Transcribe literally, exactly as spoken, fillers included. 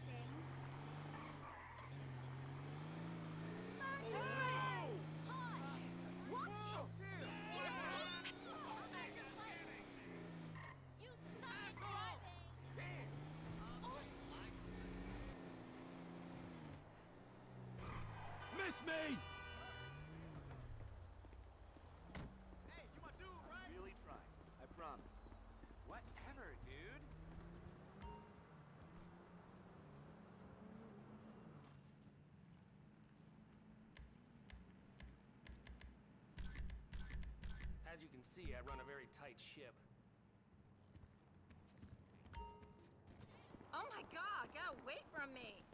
interesting. You suck at driving! Damn! Miss me! Hey, you my dude, right? I'm really trying. I promise. Whatever, dude. As you can see, I run a very tight ship. Oh my god, get away from me!